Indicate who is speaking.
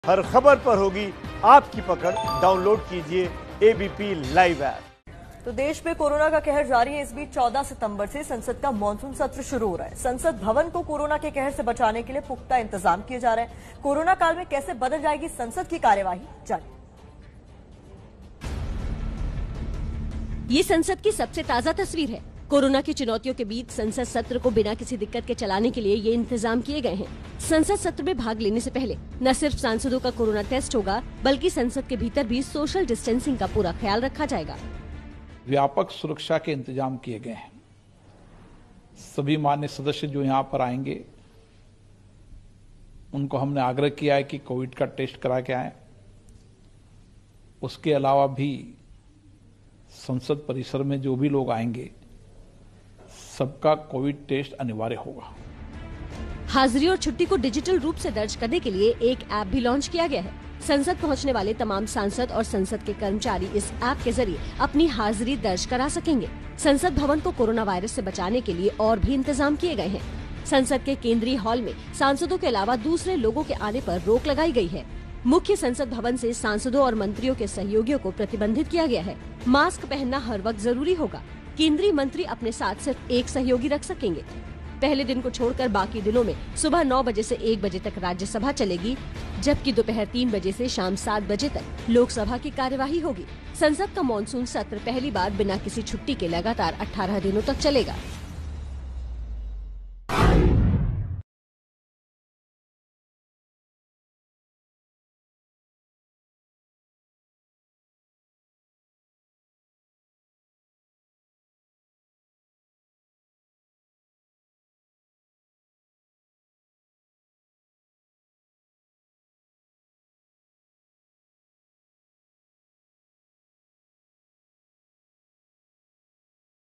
Speaker 1: हर खबर पर होगी आपकी पकड़। डाउनलोड कीजिए एबीपी लाइव ऐप।
Speaker 2: तो देश में कोरोना का कहर जारी है। इस बीच 14 सितंबर से संसद का मानसून सत्र शुरू हो रहा है। संसद भवन को कोरोना के कहर से बचाने के लिए पुख्ता इंतजाम किए जा रहे हैं। कोरोना काल में कैसे बदल जाएगी संसद की कार्यवाही, जानिए।
Speaker 3: ये संसद की सबसे ताजा तस्वीर है। कोरोना की चुनौतियों के बीच संसद सत्र को बिना किसी दिक्कत के चलाने के लिए ये इंतजाम किए गए हैं। संसद सत्र में भाग लेने से पहले न सिर्फ सांसदों का कोरोना टेस्ट होगा, बल्कि संसद के भीतर भी सोशल डिस्टेंसिंग का पूरा ख्याल रखा जाएगा।
Speaker 4: व्यापक सुरक्षा के इंतजाम किए गए हैं। सभी मान्य सदस्य जो यहाँ पर आएंगे, उनको हमने आग्रह किया है कि कोविड का टेस्ट करा के आए। उसके अलावा भी संसद परिसर में जो भी लोग आएंगे, सबका कोविड टेस्ट अनिवार्य होगा।
Speaker 3: हाजिरी और छुट्टी को डिजिटल रूप से दर्ज करने के लिए एक ऐप भी लॉन्च किया गया है। संसद पहुंचने वाले तमाम सांसद और संसद के कर्मचारी इस ऐप के जरिए अपनी हाजिरी दर्ज करा सकेंगे। संसद भवन को कोरोना वायरस से बचाने के लिए और भी इंतजाम किए गए हैं। संसद के केंद्रीय हॉल में सांसदों के अलावा दूसरे लोगों के आने पर रोक लगाई गई है। मुख्य संसद भवन से सांसदों और मंत्रियों के सहयोगियों को प्रतिबंधित किया गया है। मास्क पहनना हर वक्त जरूरी होगा। केंद्रीय मंत्री अपने साथ सिर्फ एक सहयोगी रख सकेंगे। पहले दिन को छोड़कर बाकी दिनों में सुबह 9 बजे से 1 बजे तक राज्यसभा चलेगी, जबकि दोपहर 3 बजे से शाम 7 बजे तक लोकसभा की कार्यवाही होगी। संसद का मानसून सत्र पहली बार बिना किसी छुट्टी के लगातार 18 दिनों तक चलेगा।